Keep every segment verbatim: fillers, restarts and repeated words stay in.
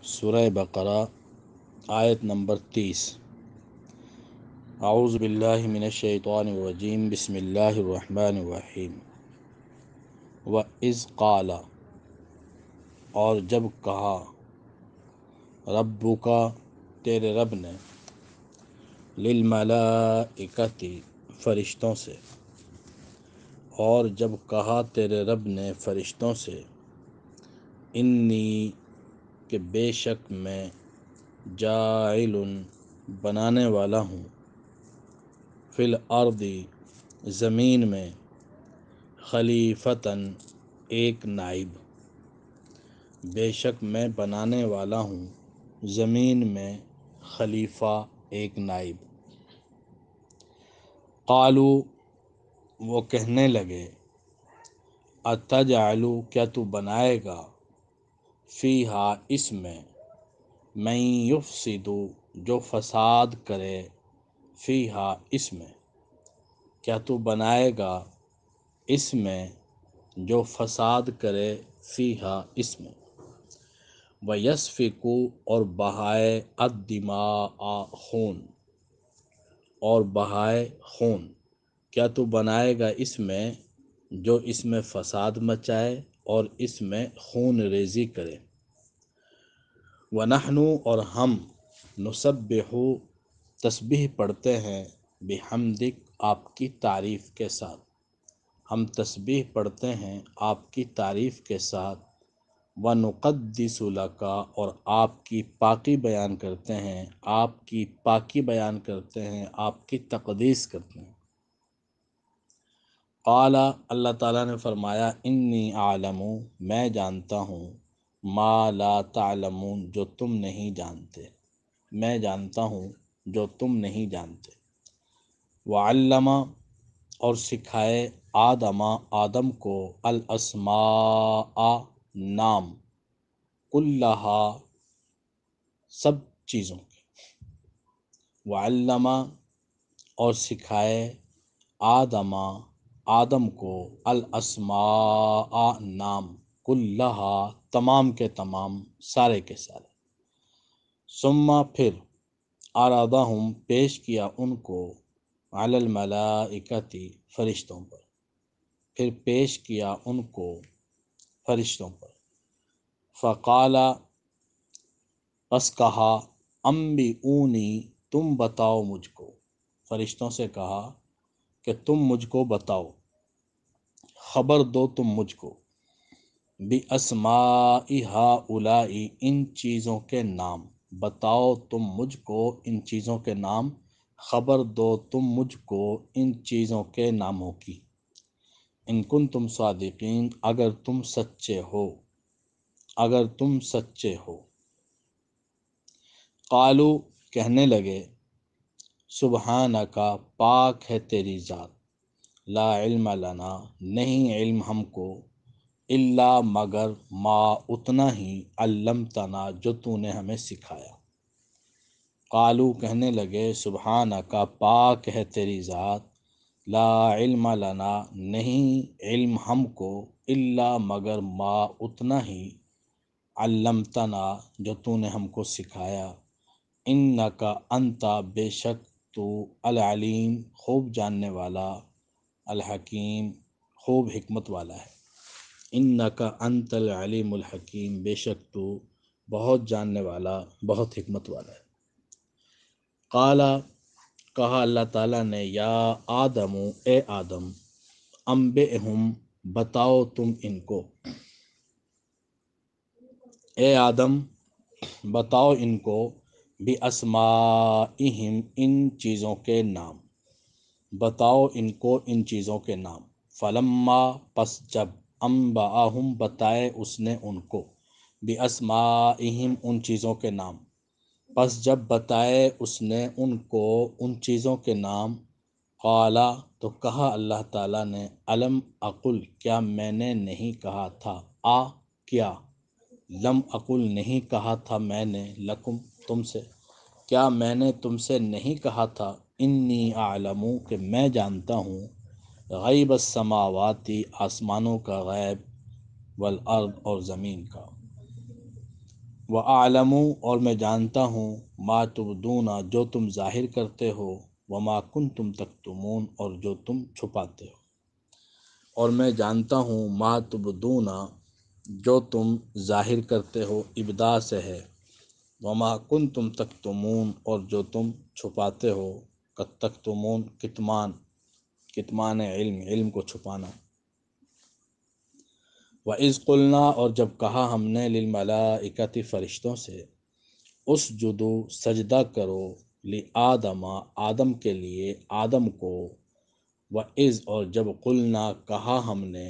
سورہ بقرہ آیت نمبر تیس۔ اعوذ باللہ من الشیطان الرجیم، بسم اللہ الرحمن الرحیم۔ وَإِذْ قَالَ، اور جب کہا، ربک، تیرے رب نے، للملائکۃ، فرشتوں سے، اور جب کہا تیرے رب نے فرشتوں سے، انی، کہ بے شک میں، جاعل، بنانے والا ہوں، فی الارض، زمین میں، خلیفتاً، ایک نائب، بے شک میں بنانے والا ہوں زمین میں خلیفہ، ایک نائب۔ قالوا، وہ کہنے لگے، اتجعل، کیا تو بنائے گا، فیہا، اس میں، من یفسد، جو فساد کرے، فیہا، اس میں، کیا تو بنائے گا اس میں جو فساد کرے، فیہا، اس میں، وَیَسْفِکُ، اور بہائے، الدماء، خون، اور بہائے خون، کیا تو بنائے گا اس میں جو اس میں فساد مچائے اور اس میں خون ریزی کرے۔ وَنَحْنُ، اور ہم، نُسَبِّحُ، تسبیح پڑھتے ہیں، بِحَمْدِک، آپ کی تعریف کے ساتھ، ہم تسبیح پڑھتے ہیں آپ کی تعریف کے ساتھ، وَنُقَدِّسُ لَکَ، اور آپ کی پاکی بیان کرتے ہیں، آپ کی پاکی بیان کرتے ہیں، آپ کی تقدیس کرتے ہیں۔ قال، اللہ تعالیٰ نے فرمایا، انی اعلم، میں جانتا ہوں، ما لا تعلمون، جو تم نہیں جانتے، میں جانتا ہوں جو تم نہیں جانتے۔ وعلم، اور سکھائے، آدم، آدم کو، الاسماء، نام، کلہا، سب چیزوں کے۔ وعلم، اور سکھائے، آدم، آدم کو، الاسماء، نام، کلہا، تمام کے تمام، سارے کے سارے۔ ثم، پھر، عرضہم، پیش کیا ان کو، علی الملائکۃ، فرشتوں پر، پھر پیش کیا ان کو فرشتوں پر۔ فقال، پس کہا، انبئونی، تم بتاؤ مجھ کو، فرشتوں سے کہا کہ تم مجھ کو بتاؤ، خبر دو تم مجھ کو، بِأَسْمَاءِ ہَؤُلَاءِ، ان چیزوں کے نام، بتاؤ تم مجھ کو ان چیزوں کے نام، خبر دو تم مجھ کو ان چیزوں کے ناموں کی، ان کنتم صادقین، اگر تم سچے ہو، اگر تم سچے ہو۔ قالوا، کہنے لگے، سبحانک، پاک ہے تیری ذات، لا علم لنا، نہیں علم ہم کو، الا، مگر، ما، اتنا ہی، علمتنا، جو تو نے ہمیں سکھایا۔ قالوا، کہنے لگے، سبحانک، پاک ہے تیری ذات، لا علم لنا، نہیں علم ہم کو، الا، مگر، ما، اتنا ہی، علمتنا، جو تو نے ہم کو سکھایا۔ انک، انت، بے شک تو، العلیم، خوب جاننے والا، الحکیم، خوب حکمت والا ہے۔ انک انت العلیم الحکیم، بے شک تو بہت جاننے والا، بہت حکمت والا ہے۔ قال، کہا اللہ تعالیٰ نے، یا آدم، اے آدم، انبئہم، بتاؤ تم ان کو، اے آدم، بتاؤ ان کو، بِأَسْمَائِهِمْ، ان چیزوں کے نام، بتاؤ ان کو ان چیزوں کے نام۔ فلما، پس جب، انبأہم، بتائے اس نے ان کو، بِأَسْمَائِهِمْ، ان چیزوں کے نام، پس جب بتائے اس نے ان کو ان چیزوں کے نام، قال، تو کہا اللہ تعالیٰ نے، الم اقل، کیا میں نے نہیں کہا تھا، آ، کیا، لم اقل، نہیں کہا تھا میں نے، لکم، تم سے، کیا میں نے تم سے نہیں کہا تھا، انی اعلم، کہ میں جانتا ہوں، غیب السماوات، آسمانوں کا غیب، والارض، اور زمین کا۔ وَأَعْلَمُ اور میں جانتا ہوں ما تبدون جو تم ظاہر کرتے ہو، وما کنتم تکتمون اور جو تم چھپاتے ہو، اور میں جانتا ہوں ما تبدون جو تم ظاہر کرتے ہو، ابدا سے ہے، وما کنتم تکتمون اور جو تم چھپاتے ہو، تکتمون کتمان، کتمان علم، علم کو چھپانا۔ وَإِذْ قُلْنَا اور جب کہا ہم نے للملائکۃ فرشتوں سے، اسجدو سجدہ کرو، لآدم آدم کے لیے، آدم کو، وَإِذْ اور جب قُلْنَا کہا ہم نے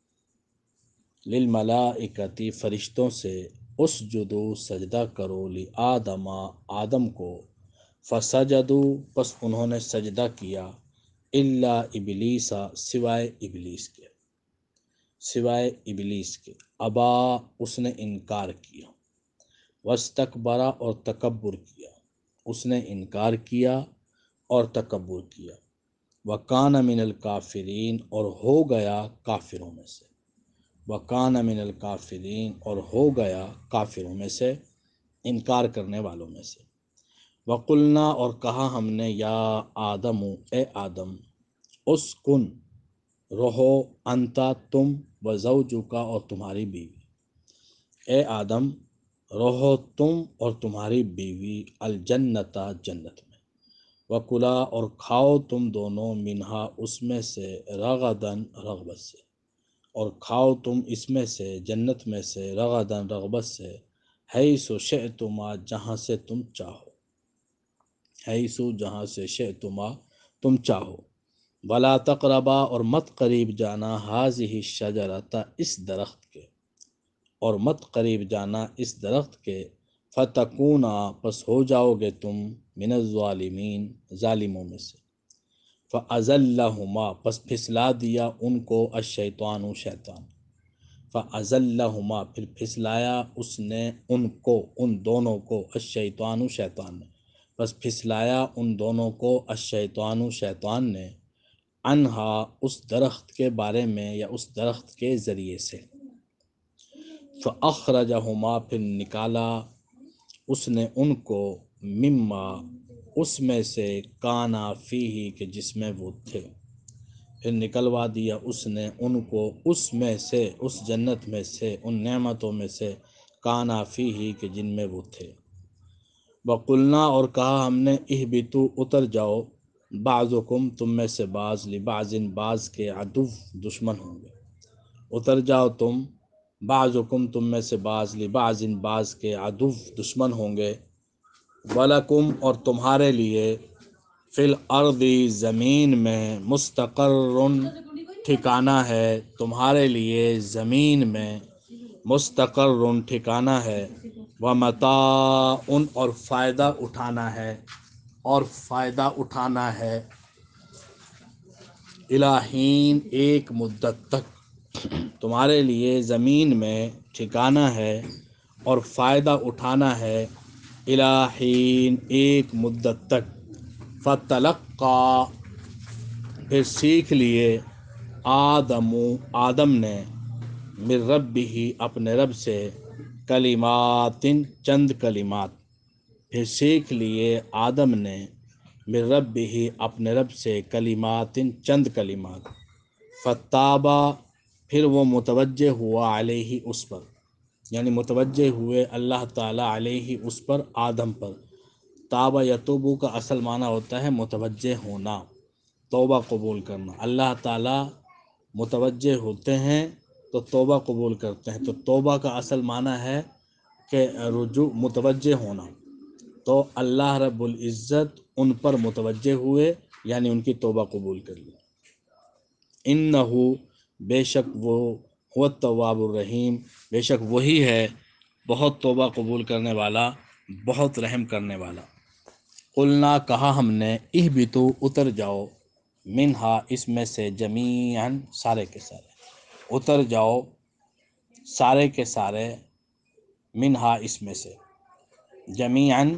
للملائکۃ فرشتوں سے، اسجدو سجدہ کرو، لآدم آدم کو، فسجدو پس انہوں نے سجدہ کیا، الا ابلیس سوائے ابلیس کے، سوائے ابلیس کے، ابا اس نے انکار کیا، واستکبر اور تکبر کیا، اس نے انکار کیا اور تکبر کیا، وکان من الکافرین اور ہو گیا کافروں میں سے، وکان من الکافرین اور ہو گیا کافروں میں سے، انکار کرنے والوں میں سے۔ وقلنا اور کہا ہم نے یا آدم اے آدم، اسکن رہو، انتا تم، وزوجکا اور تمہاری بیوی، اے آدم رہو تم اور تمہاری بیوی، الجنتا جنت میں، وکلا اور کھاؤ تم دونوں، منہا اس میں سے، رغدن رغبت سے، اور کھاؤ تم اس میں سے، جنت میں سے، رغدن رغبت سے، حیث شئتما جہاں سے تم چاہو، حیث جہاں سے شئتما تم چاہو، ولا تقربا اور مت قریب جانا، ہذہ الشجرۃ اس درخت کے، اور مت قریب جانا اس درخت کے، فتکونا پس ہو جاؤ گے تم، من الظالمین ظالموں میں سے، فازلہما پس پھسلا دیا ان کو، الشیطان شیطان، فازلہما پھر پھسلایا اس نے ان کو، ان دونوں کو، الشیطان شیطان نے، بس پھسلایا ان دونوں کو، الشیطان شیطان نے، انہا اس درخت کے بارے میں یا اس درخت کے ذریعے سے، فاخرجہما پھر نکالا اس نے ان کو، مما اس میں سے، کانا فیہ کہ جس میں وہ تھے، پھر نکلوا دیا اس نے ان کو اس میں سے، اس جنت میں سے، ان نعمتوں میں سے، کانا فیہ کہ جن میں وہ تھے۔ وقلنا اور کہا ہم نے اہبتو اتر جاؤ، بعضکم تم میں سے بعض، لبعض بعض کے، عدو دشمن ہوں گے، اتر جاؤ تم، بعضکم تم میں سے بعض، لبعض بعض کے، عدو دشمن ہوں گے، ولکم اور تمہارے لیے، فی الارض زمین میں، مستقر ٹھکانہ ہے، تمہارے لیے زمین میں، مستقر ٹھکانہ ہے، ومتاع اور فائدہ اٹھانا ہے، اور فائدہ اٹھانا ہے، الی حین ایک مدت تک، تمہارے لیے زمین میں ٹھکانہ ہے اور فائدہ اٹھانا ہے، الی حین ایک مدت تک، فتلقی پھر سیکھ لیے، آدم آدم نے، من ربہ اپنے رب سے، کلمات چند کلمات، پھر سیکھ لیے آدم نے، من ربہ اپنے رب سے، کلمات چند کلمات، فتابا پھر وہ متوجہ ہوا، علیہ اس پر، یعنی متوجہ ہوئے اللہ تعالیٰ، علیہ اس پر، آدم پر۔ تابہ یتوبو کا اصل معنی ہوتا ہے متوجہ ہونا، توبہ قبول کرنا، اللہ تعالیٰ متوجہ ہوتے ہیں تو توبہ قبول کرتے ہیں، تو توبہ کا اصل معنی ہے کہ رجوع، متوجہ ہونا، تو اللہ رب العزت ان پر متوجہ ہوئے، یعنی ان کی توبہ قبول کر لی۔ انہو بے شک وہ، هو التواب الرحیم بے شک وہی ہے بہت توبہ قبول کرنے والا، بہت رحم کرنے والا۔ قلنا کہا ہم نے، اہبتو اتر جاؤ، منہا اس میں سے، جمیعاً سارے کے سارے، اتر جاؤ سارے کے سارے، منہا اس میں سے، جمیعاً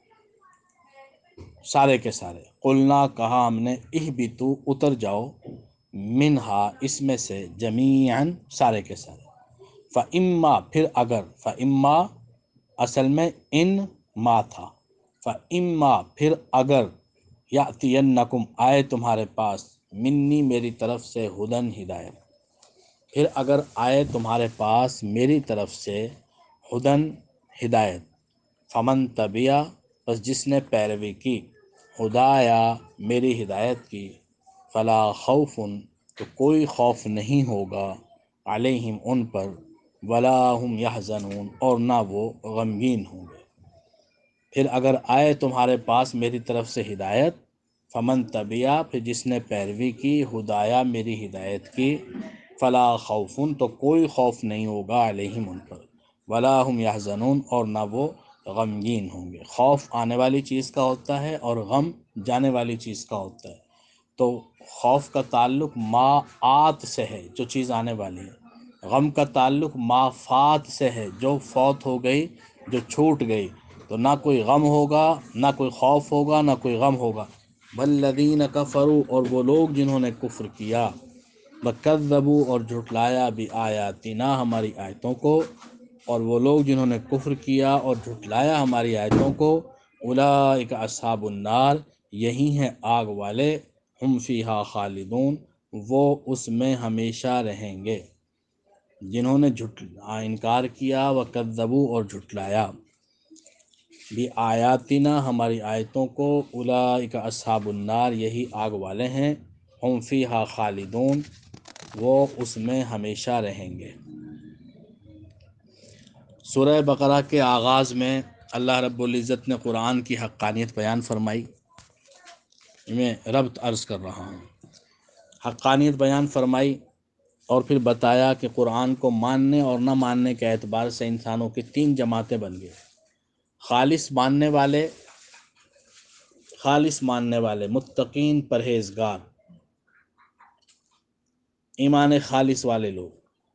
سارے کے سارے، قلنا کہا ہم نے، اہبتو اتر جاؤ، منہا اس میں سے، جمیعاً سارے کے سارے، فاما پھر اگر، فاما اصل میں ان ما تھا، فَإِمَّا پھر اگر یَأْتِيَنَّکُمْ آئے تمہارے پاس منی میری طرف سے ہدن ہدایت، پھر اگر آئے تمہارے پاس میری طرف سے ہدن ہدایت، فمن تبیا بس جس نے پیروی کی، ہدایا میری ہدایت کی، فلا خوف تو کوئی خوف نہیں ہوگا، علیہم ان پر، ولا ہم یحزنون اور نہ وہ غمگین ہوں گے۔ پھر اگر آئے تمہارے پاس میری طرف سے ہدایت، فمن تبیا پھر جس نے پیروی کی، ہدایا میری ہدایت کی، فلا خوفن تو کوئی خوف نہیں ہوگا، علیہم ان پر، ولا ہم یحزنون اور نہ وہ غمگین ہوں گے۔ خوف آنے والی چیز کا ہوتا ہے اور غم جانے والی چیز کا ہوتا ہے۔ تو خوف کا تعلق ما آت سے ہے، جو چیز آنے والی ہے، غم کا تعلق ما فات سے ہے، جو فوت ہو گئی، جو چھوٹ گئی۔ تو نہ کوئی غم ہوگا، نہ کوئی خوف ہوگا، نہ کوئی غم ہوگا۔ والذین کفروا اور وہ لوگ جنہوں نے کفر کیا، وکذبوا اور جھٹلایا بآیاتنا ہماری آیتوں کو، اور وہ لوگ جنہوں نے کفر کیا اور جھٹلایا ہماری آیتوں کو، اولئک اصحاب النار یہی ہیں آگ والے، ہم فیہا خالدون وہ اس میں ہمیشہ رہیں گے۔ جنہوں نے جھٹ انکار کیا، وکذبوا اور جھٹلایا بآیاتنا ہماری آیتوں کو، اولئک اصحاب النار یہی آگ والے ہیں، ہم فیہا خالدون وہ اس میں ہمیشہ رہیں گے۔ سورہ بقرہ کے آغاز میں اللہ رب العزت نے قرآن کی حقانیت بیان فرمائی۔ میں ربط عرض کر رہا ہوں، حقانیت بیان فرمائی اور پھر بتایا کہ قرآن کو ماننے اور نہ ماننے کے اعتبار سے انسانوں کی تین جماعتیں بن گئی۔ خالص ماننے والے، خالص ماننے والے متقین پرہیزگار، ایمان خالص والے لوگ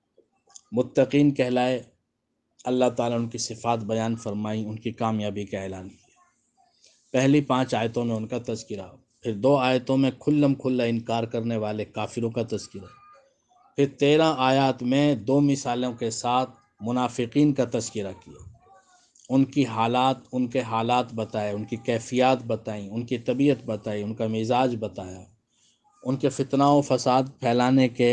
متقین کہلائے۔ اللہ تعالیٰ ان کی صفات بیان فرمائی، ان کی کامیابی کا اعلان کیا۔ پہلی پانچ آیتوں میں ان کا تذکرہ، پھر دو آیتوں میں کھلم کھلا انکار کرنے والے کافروں کا تذکرہ، پھر تیرہ آیات میں دو مثالوں کے ساتھ منافقین کا تذکرہ کیا، ان کی حالات ان کے حالات بتائے، ان کی کیفیات بتائیں، ان کی طبیعت بتائی، ان کا مزاج بتایا، ان کے فتنہ و فساد پھیلانے کے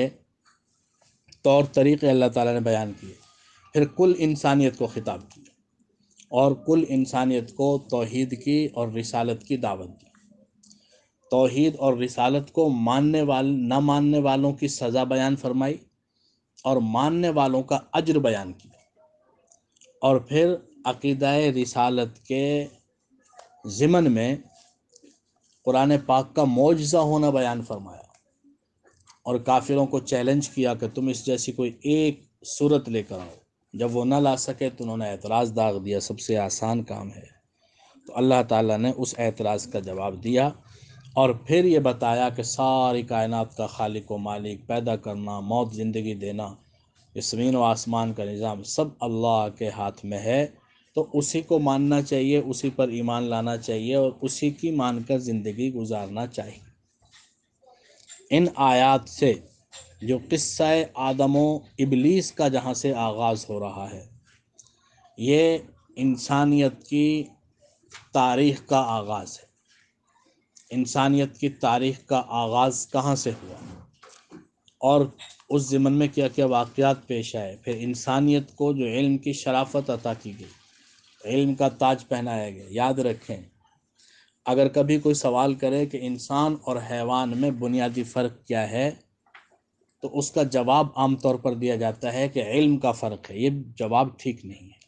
طور طریقے اللہ تعالیٰ نے بیان کیے، پھر کل انسانیت کو خطاب کیا اور کل انسانیت کو توحید کی اور رسالت کی دعوت دی۔ توحید اور رسالت کو ماننے وال نہ ماننے والوں کی سزا بیان فرمائی اور ماننے والوں کا اجر بیان کیا، اور پھر عقیدہ رسالت کے ضمن میں قرآن پاک کا معجزہ ہونا بیان فرمایا اور کافروں کو چیلنج کیا کہ تم اس جیسی کوئی ایک صورت لے کر آؤ۔ جب وہ نہ لا سکے تو انہوں نے اعتراض داغ دیا، سب سے آسان کام ہے۔ تو اللہ تعالیٰ نے اس اعتراض کا جواب دیا اور پھر یہ بتایا کہ ساری کائنات کا خالق و مالک، پیدا کرنا، موت، زندگی دینا، اس زمین و آسمان کا نظام سب اللہ کے ہاتھ میں ہے، تو اسی کو ماننا چاہیے، اسی پر ایمان لانا چاہیے اور اسی کی مان کر زندگی گزارنا چاہیے۔ ان آیات سے جو قصہ آدم و ابلیس کا جہاں سے آغاز ہو رہا ہے، یہ انسانیت کی تاریخ کا آغاز ہے۔ انسانیت کی تاریخ کا آغاز کہاں سے ہوا اور اس ضمن میں کیا کیا واقعات پیش آئے، پھر انسانیت کو جو علم کی شرافت عطا کی گئی، علم کا تاج پہنایا گیا۔ یاد رکھیں، اگر کبھی کوئی سوال کرے کہ انسان اور حیوان میں بنیادی فرق کیا ہے، تو اس کا جواب عام طور پر دیا جاتا ہے کہ علم کا فرق ہے۔ یہ جواب ٹھیک نہیں ہے،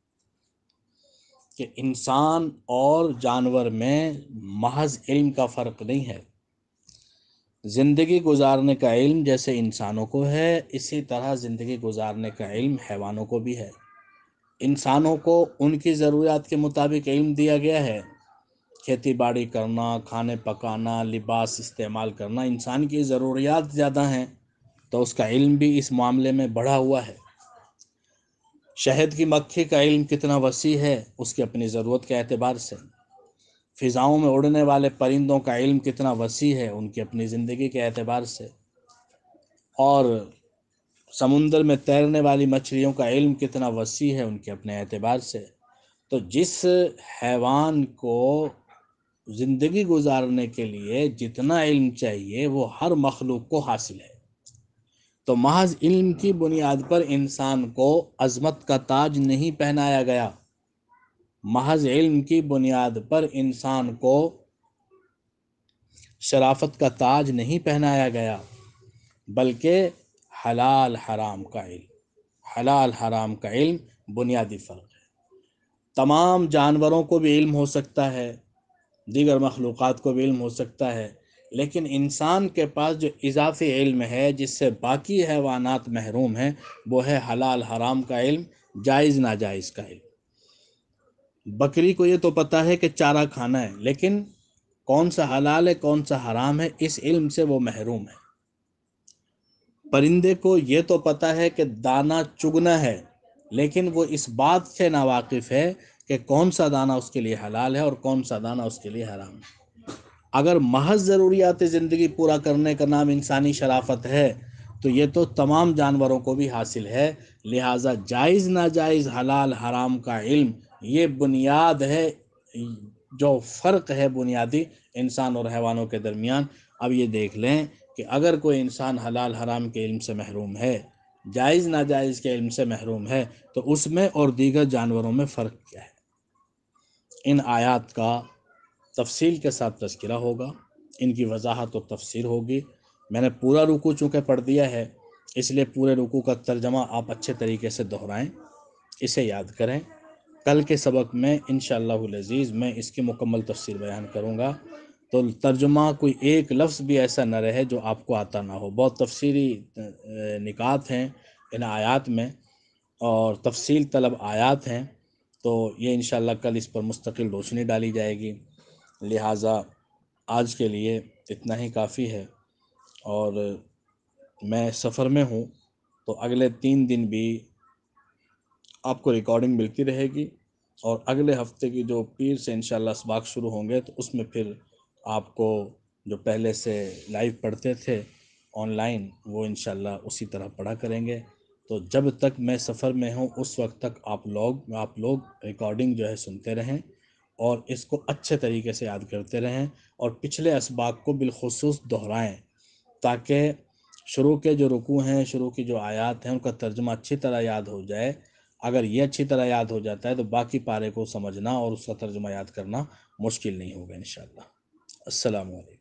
کہ انسان اور جانور میں محض علم کا فرق نہیں ہے۔ زندگی گزارنے کا علم جیسے انسانوں کو ہے، اسی طرح زندگی گزارنے کا علم حیوانوں کو بھی ہے۔ انسانوں کو ان کی ضروریات کے مطابق علم دیا گیا ہے، کھیتی باڑی کرنا، کھانے پکانا، لباس استعمال کرنا، انسان کی ضروریات زیادہ ہیں تو اس کا علم بھی اس معاملے میں بڑھا ہوا ہے۔ شہد کی مکھی کا علم کتنا وسیع ہے اس کی اپنی ضرورت کے اعتبار سے، فضاؤں میں اڑنے والے پرندوں کا علم کتنا وسیع ہے ان کی اپنی زندگی کے اعتبار سے، اور سمندر میں تیرنے والی مچھلیوں کا علم کتنا وسیع ہے ان کے اپنے اعتبار سے۔ تو جس حیوان کو زندگی گزارنے کے لیے جتنا علم چاہیے وہ ہر مخلوق کو حاصل ہے، تو محض علم کی بنیاد پر انسان کو عظمت کا تاج نہیں پہنایا گیا، محض علم کی بنیاد پر انسان کو شرافت کا تاج نہیں پہنایا گیا، بلکہ حلال حرام کا علم، حلال حرام کا علم بنیادی فرق ہے۔ تمام جانوروں کو بھی علم ہو سکتا ہے، دیگر مخلوقات کو بھی علم ہو سکتا ہے، لیکن انسان کے پاس جو اضافی علم ہے جس سے باقی حیوانات محروم ہیں، وہ ہے حلال حرام کا علم، جائز ناجائز کا علم۔ بکری کو یہ تو پتہ ہے کہ چارہ کھانا ہے، لیکن کون سا حلال ہے کون سا حرام ہے اس علم سے وہ محروم ہے۔ پرندے کو یہ تو پتہ ہے کہ دانہ چگنا ہے، لیکن وہ اس بات سے ناواقف ہے کہ کون سا دانہ اس کے لیے حلال ہے اور کون سا دانہ اس کے لیے حرام ہے۔ اگر محض ضروریات زندگی پورا کرنے کا نام انسانی شرافت ہے تو یہ تو تمام جانوروں کو بھی حاصل ہے، لہٰذا جائز ناجائز حلال حرام کا علم یہ بنیاد ہے، جو فرق ہے بنیادی انسان اور حیوانوں کے درمیان۔ اب یہ دیکھ لیں کہ اگر کوئی انسان حلال حرام کے علم سے محروم ہے، جائز ناجائز کے علم سے محروم ہے، تو اس میں اور دیگر جانوروں میں فرق کیا ہے؟ ان آیات کا تفصیل کے ساتھ تذکرہ ہوگا، ان کی وضاحت و تفسیر ہوگی۔ میں نے پورا رکوع چونکہ پڑھ دیا ہے، اس لیے پورے رکوع کا ترجمہ آپ اچھے طریقے سے دہرائیں، اسے یاد کریں۔ کل کے سبق میں انشاءاللہ العزیز میں اس کی مکمل تفسیر بیان کروں گا، تو ترجمہ کوئی ایک لفظ بھی ایسا نہ رہے جو آپ کو آتا نہ ہو۔ بہت تفسیری نکات ہیں ان آیات میں اور تفصیل طلب آیات ہیں، تو یہ انشاءاللہ کل اس پر مستقل روشنی ڈالی جائے گی۔ لہٰذا آج کے لیے اتنا ہی کافی ہے، اور میں سفر میں ہوں تو اگلے تین دن بھی آپ کو ریکارڈنگ ملتی رہے گی، اور اگلے ہفتے کی جو پیر سے انشاءاللہ اسباق شروع ہوں گے تو اس میں پھر آپ کو جو پہلے سے لائیو پڑھتے تھے آن لائن وہ انشاءاللہ اسی طرح پڑھا کریں گے۔ تو جب تک میں سفر میں ہوں اس وقت تک آپ لوگ آپ لوگ ریکارڈنگ جو ہے سنتے رہیں اور اس کو اچھے طریقے سے یاد کرتے رہیں، اور پچھلے اسباق کو بالخصوص دہرائیں، تاکہ شروع کے جو رکوع ہیں، شروع کی جو آیات ہیں، ان کا ترجمہ اچھی طرح یاد ہو جائے۔ اگر یہ اچھی طرح یاد ہو جاتا ہے تو باقی پارے کو سمجھنا اور اس کا ترجمہ یاد کرنا مشکل نہیں ہوگا انشاءاللہ۔ السلام علیکم۔